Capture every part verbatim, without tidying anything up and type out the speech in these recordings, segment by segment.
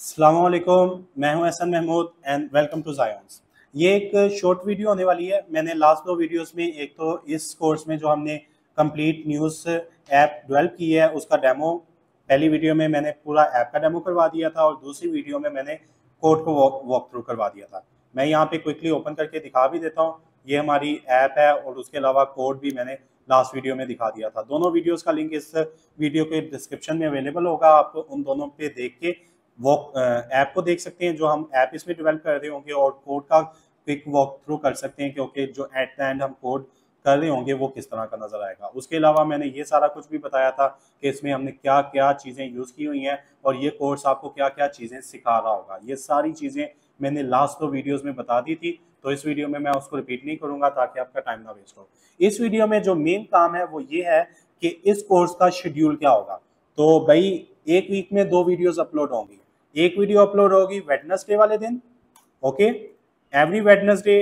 अस्सलामुअलैकुम, मैं हूं Ehsan Mahmood and welcome to Zions. ये एक शॉर्ट वीडियो होने वाली है। मैंने लास्ट दो वीडियोस में, एक तो इस कोर्स में जो हमने कंप्लीट न्यूज़ ऐप डेवलप की है उसका डेमो, पहली वीडियो में मैंने पूरा ऐप का डेमो करवा दिया था और दूसरी वीडियो में मैंने कोड को वॉक वॉक थ्रू करवा दिया था। मैं यहाँ पे क्विकली ओपन करके दिखा भी देता हूँ। ये हमारी ऐप है और उसके अलावा कोड भी मैंने लास्ट वीडियो में दिखा दिया था। दोनों वीडियोस का लिंक इस वीडियो के डिस्क्रिप्शन में अवेलेबल होगा। आप उन दोनों पे देख के वो ऐप को देख सकते हैं जो हम ऐप इसमें डेवलप कर रहे होंगे और कोड का क्विक वॉक थ्रू कर सकते हैं क्योंकि जो एट द एंड हम कोड कर रहे होंगे वो किस तरह का नजर आएगा। उसके अलावा मैंने ये सारा कुछ भी बताया था कि इसमें हमने क्या क्या चीज़ें यूज़ की हुई हैं और ये कोर्स आपको क्या क्या चीज़ें सिखा रहा होगा। ये सारी चीज़ें मैंने लास्ट दो वीडियोस में बता दी थी, तो इस वीडियो में मैं उसको रिपीट नहीं करूंगा ताकि आपका टाइम ना वेस्ट हो। इस वीडियो में जो मेन काम है वो ये है कि इस कोर्स का शेड्यूल क्या होगा। तो भाई एक वीक में दो वीडियोस अपलोड होंगी। एक वीडियो अपलोड होगी वेडनेसडे वाले दिन, okay, every Wednesday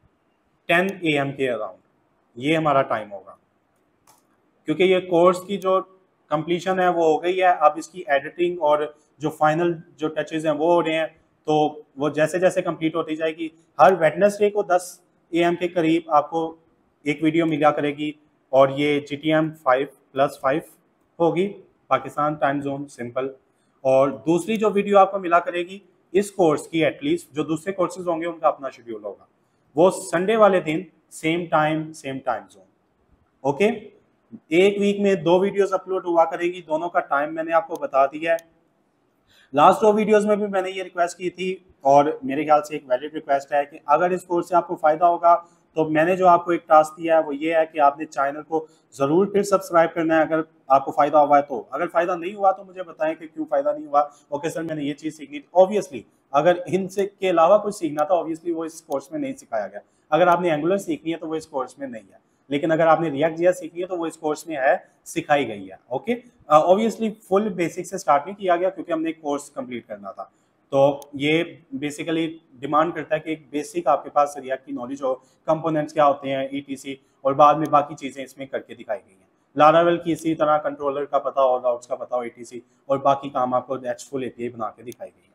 ten A M के अराउंड, ये हमारा टाइम होगा क्योंकि ये कोर्स की जो कंप्लीशन है वो हो गई है। अब इसकी एडिटिंग और जो फाइनल जो टचेज हैं वो हो रहे हैं, तो वो जैसे जैसे कंप्लीट होती जाएगी हर वेडनेसडे को दस ए एम के करीब आपको एक वीडियो मिला करेगी और ये G T M five plus five होगी, पाकिस्तान टाइम जोन सिंपल। और दूसरी जो वीडियो आपको मिला करेगी इस कोर्स की, एटलीस्ट जो दूसरे कोर्सेज होंगे उनका अपना शेड्यूल होगा, वो संडे वाले दिन same time same time zone, okay. एक वीक में दो वीडियोस अपलोड हुआ करेगी, दोनों का टाइम मैंने आपको बता दिया है। लास्ट दो वीडियोस में भी मैंने ये रिक्वेस्ट की थी और मेरे ख्याल से एक वैलिड रिक्वेस्ट है कि अगर इस कोर्स से आपको फायदा होगा तो मैंने जो आपको एक टास्क दिया है वो ये है कि आपने चैनल को जरूर फिर सब्सक्राइब करना है अगर आपको फायदा हुआ है तो। अगर फायदा नहीं हुआ तो मुझे बताएं कि क्यों फायदा नहीं हुआ। ओके सर, मैंने ये चीज सीखनी थी, ऑब्वियसली अगर इनसे के अलावा कुछ सीखना था ऑब्वियसली वो इस कोर्स में नहीं सिखाया गया। अगर आपने एंगुलर सीखनी है तो वो इस कोर्स में नहीं है, लेकिन अगर आपने रिएक्ट जी एस सीखनी है तो वो इस कोर्स में है, सिखाई गई है। ओके, ऑब्वियसली फुल बेसिक से स्टार्ट नहीं किया गया क्योंकि हमने एक कोर्स कंप्लीट करना था, तो ये बेसिकली डिमांड करता है कि एक बेसिक आपके पास रिएक्ट की नॉलेज हो, कंपोनेंट्स क्या होते हैं, ई टी सी, और बाद में बाकी चीज़ें इसमें करके दिखाई गई हैं। लारावेल की इसी तरह कंट्रोलर का पता हो, राउट्स का पता हो, ई टी सी, और बाकी काम आपको एचफुल ए पी आई बना के दिखाई गई है।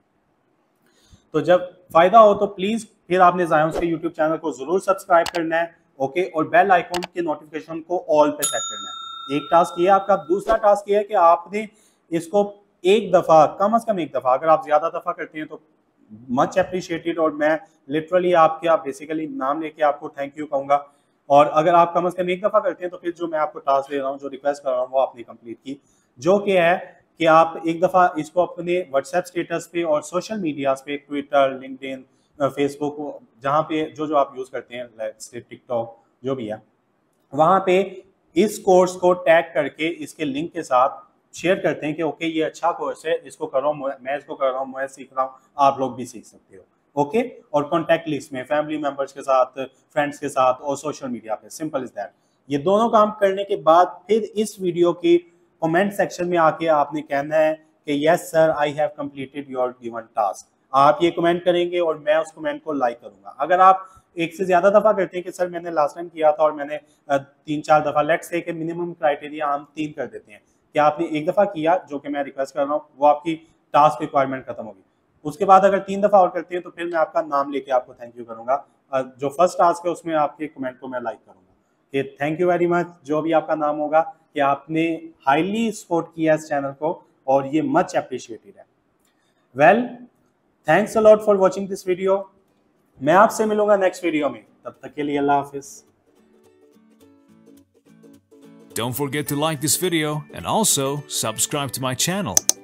तो जब फायदा हो तो प्लीज़ फिर आपने ज़ायोंस के यूट्यूब चैनल को ज़रूर सब्सक्राइब करना है, ओके, और बेल आइकॉन के नोटिफिकेशन को ऑल पे सेट करना है। एक टास्क ये है आपका। दूसरा टास्क ये है कि आपने इसको एक दफ़ा, कम अज़ कम एक दफ़ा, अगर आप ज़्यादा दफ़ा करते हैं तो मच अप्रिशिएटेड, और मैं लिटरली आपके आप बेसिकली नाम लेके आपको थैंक यू कहूँगा। और अगर आप कम अज़ कम एक दफ़ा करते हैं तो फिर जो मैं आपको टास्क दे रहा हूँ, जो रिक्वेस्ट कर रहा हूँ, वो आपने कंप्लीट की, जो कि है कि आप एक दफ़ा इसको अपने व्हाट्सएप स्टेटस पे और सोशल मीडिया पे, ट्विटर, लिंक्डइन, फेसबुक, जहाँ पे जो जो आप यूज़ करते हैं, टिकटॉक, जो भी है, वहाँ पे इस कोर्स को टैग करके इसके लिंक के साथ शेयर करते हैं कि ओके ये अच्छा कोर्स है, इसको करो, मैं इसको कर रहा हूँ, मैं सीख रहा हूँ, आप लोग भी सीख सकते हो, ओके। और कॉन्टैक्ट लिस्ट में फैमिली मेंबर्स के साथ, फ्रेंड्स के साथ और सोशल मीडिया पे, सिंपल इज दैट। ये दोनों काम करने के बाद फिर इस वीडियो की कमेंट सेक्शन में आके आपने कहना है कि yes sir I have completed your given task. आप ये कमेंट करेंगे और मैं उस कमेंट को लाइक करूंगा। अगर आप एक से ज्यादा दफा करते हैं कि सर मैंने लास्ट टाइम किया था और मैंने तीन चार दफा, लेट्स से कि मिनिमम क्राइटेरिया हम तीन कर देते हैं कि आपने एक दफा किया, जो कि मैं रिक्वेस्ट कर रहा हूँ, वो आपकी टास्क रिक्वायरमेंट खत्म होगी। उसके बाद अगर तीन दफा और करते हैं तो फिर मैं आपका नाम लेके आपको थैंक यू करूंगा। जो फर्स्ट टास्क है उसमें आपके कमेंट को मैं लाइक करूंगा कि थैंक यू वेरी मच, जो भी आपका नाम होगा, कि आपने हाईली सपोर्ट किया इस चैनल को और ये मच अप्रिशिएटेड है। Well, thanks a lot for watching this video. मैं आपसे मिलूंगा नेक्स्ट वीडियो में, तब तक के लिए अल्लाह हाफिज। Don't forget to like this video and also subscribe to my channel.